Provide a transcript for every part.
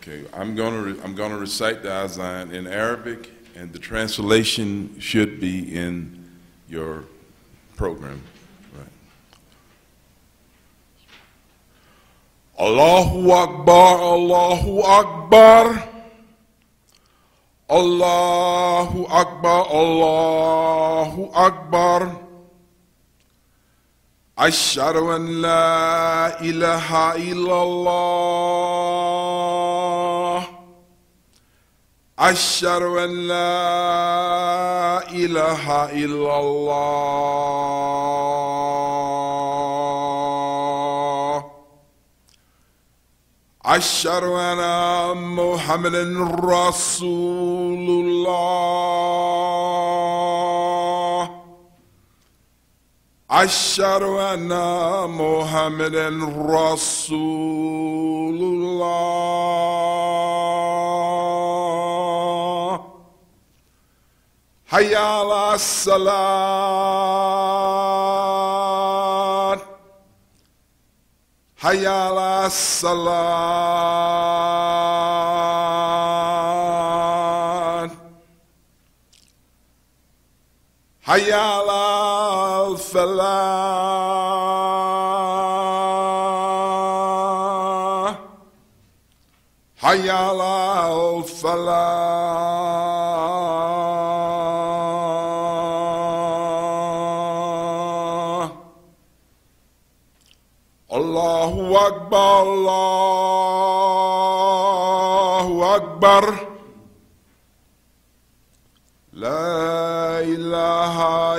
Okay, I'm gonna recite the Azan in Arabic, and the translation should be in your program. Right. Allahu Akbar, Allahu Akbar, Allahu Akbar, Allahu Akbar. Ashhadu an la ilaha illallah. Ashhadu an la ilaha illallah. Ashhadu anna Muhammadan Rasulullah. Ashhadu anna Muhammadan Rasulullah. Hayya ala salat. Hayya ala salat. Hayya ala falah. Hayya ala falah. Allahu Akbar, Allahu Akbar. La ilaha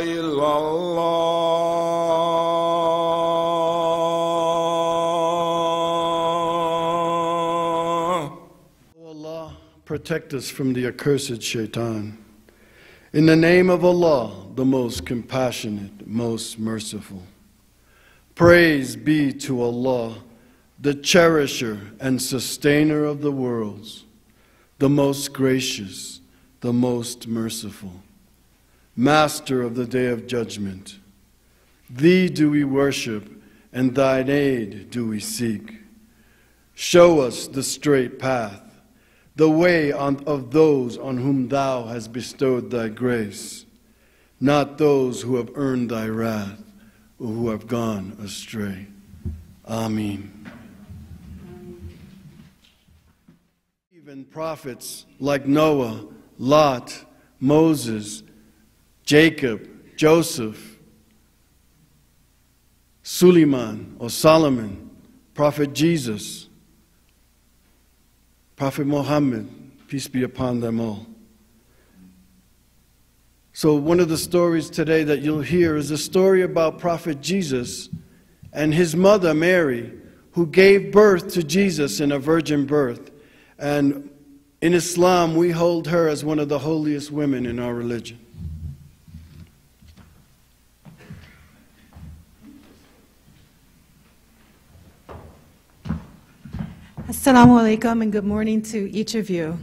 illallah. O Allah, protect us from the accursed shaitan. In the name of Allah, the most compassionate, most merciful. Praise be to Allah, the cherisher and sustainer of the worlds, the most gracious, the most merciful, master of the day of judgment. Thee do we worship, and thine aid do we seek. Show us the straight path, the way of those on whom thou hast bestowed thy grace, not those who have earned thy wrath or who have gone astray. Amen. Even prophets like Noah, Lot, Moses, Jacob, Joseph, Suleiman or Solomon, Prophet Jesus, Prophet Muhammad, peace be upon them all. So one of the stories today that you'll hear is a story about Prophet Jesus and his mother Mary, who gave birth to Jesus in a virgin birth. And in Islam, we hold her as one of the holiest women in our religion. Assalamu alaikum and good morning to each of you.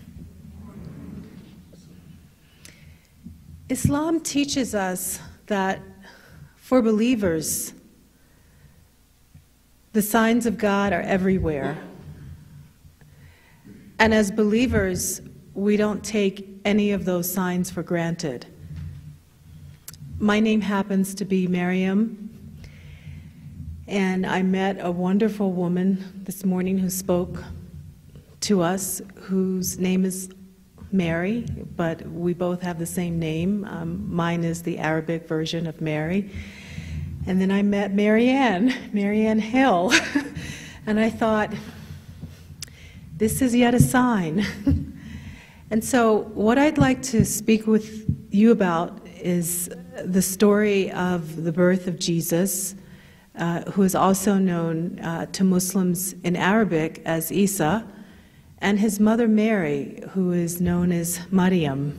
Islam teaches us that for believers, the signs of God are everywhere. And as believers, we don't take any of those signs for granted. My name happens to be Miriam, and I met a wonderful woman this morning who spoke to us, whose name is Mary, but we both have the same name. Mine is the Arabic version of Mary. And then I met Marianne Hill, and I thought, this is yet a sign. And so what I'd like to speak with you about is the story of the birth of Jesus, who is also known to Muslims in Arabic as Isa, and his mother Mary, who is known as Maryam.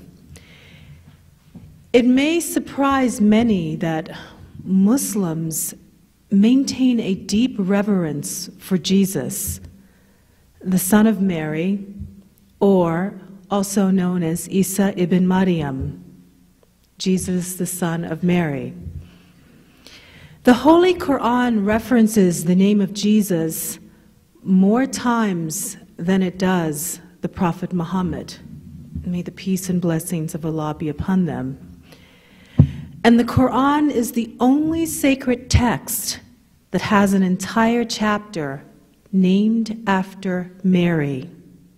It may surprise many that Muslims maintain a deep reverence for Jesus, the son of Mary, or also known as Isa ibn Maryam, Jesus the son of Mary. The Holy Quran references the name of Jesus more times than it does the Prophet Muhammad. May the peace and blessings of Allah be upon them. And the Quran is the only sacred text that has an entire chapter named after Mary.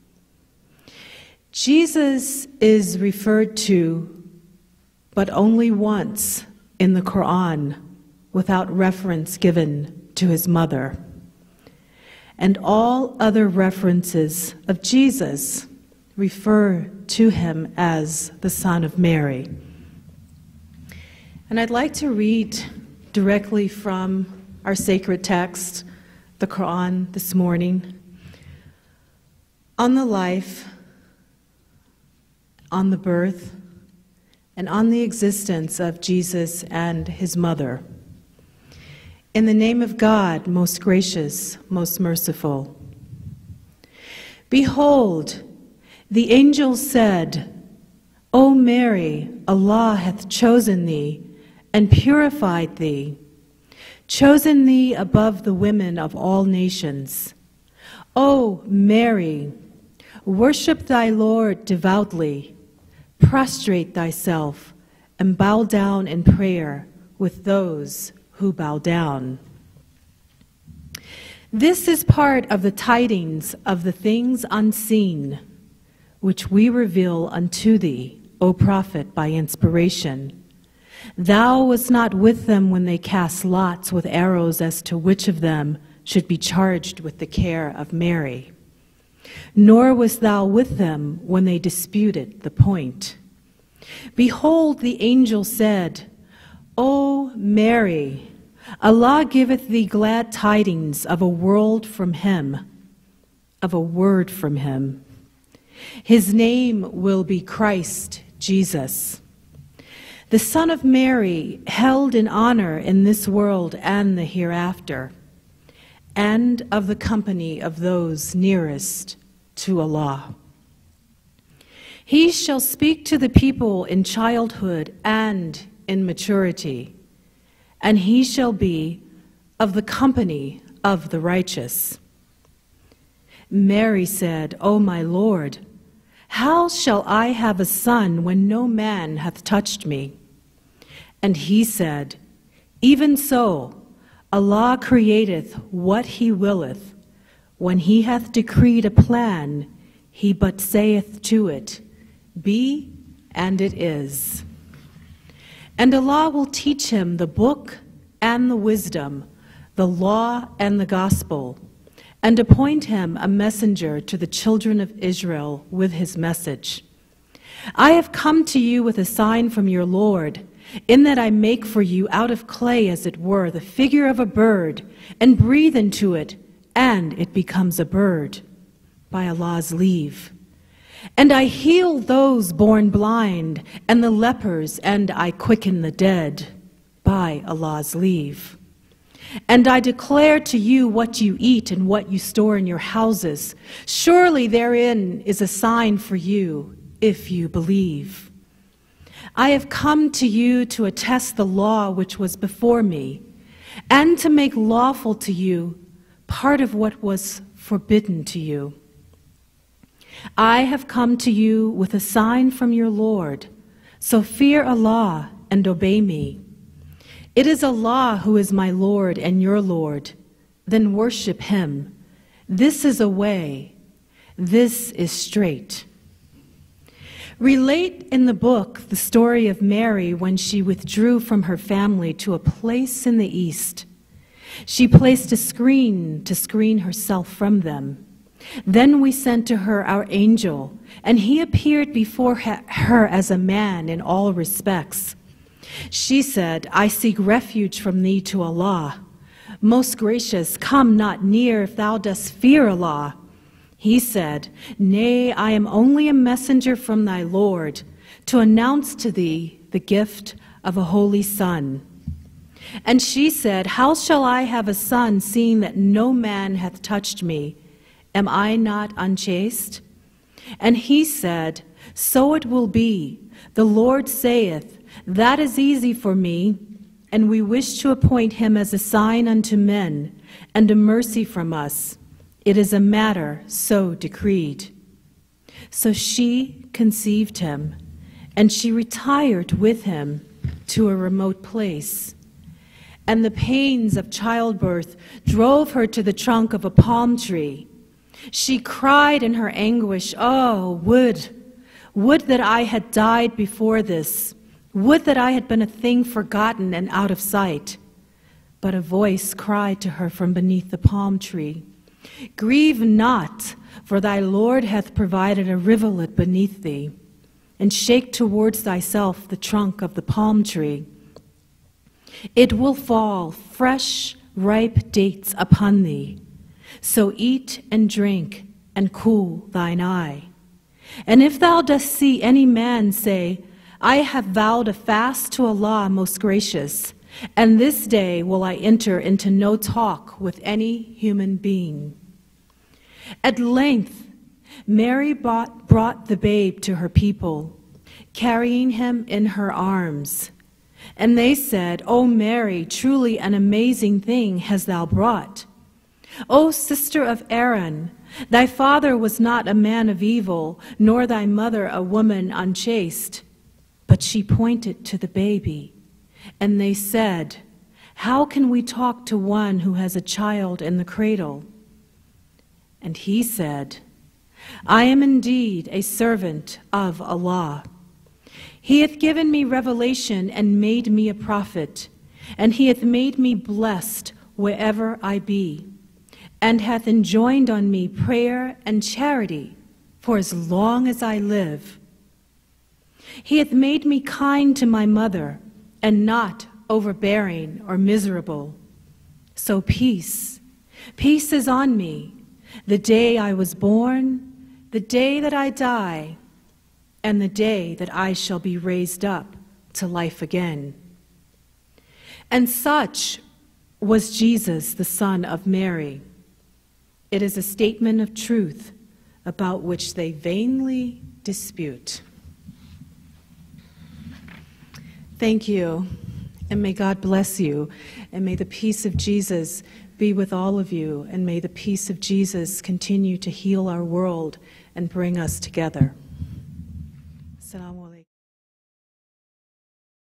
Jesus is referred to but only once in the Quran without reference given to his mother. And all other references of Jesus refer to him as the Son of Mary. And I'd like to read directly from our sacred text, the Quran, this morning, on the life, on the birth, and on the existence of Jesus and his mother. In the name of God, most gracious, most merciful. Behold, the angel said, O Mary, Allah hath chosen thee and purified thee, chosen thee above the women of all nations. O Mary, worship thy Lord devoutly, prostrate thyself, and bow down in prayer with those who bow down. This is part of the tidings of the things unseen, which we reveal unto thee, O prophet, by inspiration. Thou wast not with them when they cast lots with arrows as to which of them should be charged with the care of Mary. Nor wast thou with them when they disputed the point. Behold, the angel said, O Mary, Allah giveth thee glad tidings of a word from him. His name will be Christ Jesus, the Son of Mary, held in honor in this world and the hereafter, and of the company of those nearest to Allah. He shall speak to the people in childhood and in maturity, and he shall be of the company of the righteous. Mary said, O my Lord, how shall I have a son when no man hath touched me? And he said, Even so, Allah createth what he willeth. When he hath decreed a plan, he but saith to it, Be, and it is. And Allah will teach him the book and the wisdom, the law and the gospel, and appoint him a messenger to the children of Israel with his message. I have come to you with a sign from your Lord, in that I make for you out of clay, as it were, the figure of a bird, and breathe into it, and it becomes a bird, by Allah's leave. And I heal those born blind, and the lepers, and I quicken the dead, by Allah's leave. And I declare to you what you eat and what you store in your houses. Surely therein is a sign for you, if you believe. I have come to you to attest the law which was before me, and to make lawful to you part of what was forbidden to you. I have come to you with a sign from your Lord, so fear Allah and obey me. It is Allah who is my Lord and your Lord, then worship him. This is a way, this is straight. Relate in the book the story of Mary when she withdrew from her family to a place in the east. She placed a screen to screen herself from them. Then we sent to her our angel, and he appeared before her as a man in all respects. She said, I seek refuge from thee to Allah. Most gracious, come not near if thou dost fear Allah. He said, Nay, I am only a messenger from thy Lord, to announce to thee the gift of a holy son. And she said, How shall I have a son, seeing that no man hath touched me? Am I not unchaste? And he said, So it will be. The Lord saith, That is easy for me, and we wish to appoint him as a sign unto men, and a mercy from us, It is a matter so decreed. So she conceived him, and she retired with him to a remote place. And the pains of childbirth drove her to the trunk of a palm tree. She cried in her anguish, "Oh, would that I had died before this. Would that I had been a thing forgotten and out of sight." But a voice cried to her from beneath the palm tree, "Grieve not, for thy Lord hath provided a rivulet beneath thee, and shake towards thyself the trunk of the palm tree. It will fall fresh, ripe dates upon thee, so eat and drink and cool thine eye. And if thou dost see any man say, I have vowed a fast to Allah most gracious, and this day will I enter into no talk with any human being." At length, Mary brought the babe to her people, carrying him in her arms. And they said, "O Mary, truly an amazing thing hast thou brought. O sister of Aaron, thy father was not a man of evil, nor thy mother a woman unchaste." But she pointed to the baby, and they said, "How can we talk to one who has a child in the cradle?" And he said, "I am indeed a servant of Allah. He hath given me revelation and made me a prophet, and he hath made me blessed wherever I be, and hath enjoined on me prayer and charity for as long as I live. He hath made me kind to my mother, and not overbearing or miserable. So peace is on me, the day I was born, the day that I die, and the day that I shall be raised up to life again." And such was Jesus, the Son of Mary. It is a statement of truth about which they vainly dispute. Thank you, and may God bless you, and may the peace of Jesus be with all of you, and may the peace of Jesus continue to heal our world and bring us together. Assalamu alaikum.